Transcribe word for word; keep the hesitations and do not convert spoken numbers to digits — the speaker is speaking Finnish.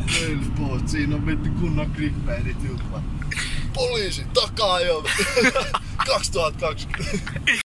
Helppo, siinä on vittu kunnon clickbaitit jutla. Poliisi, takaa jo! kaksituhattakaksikymmentä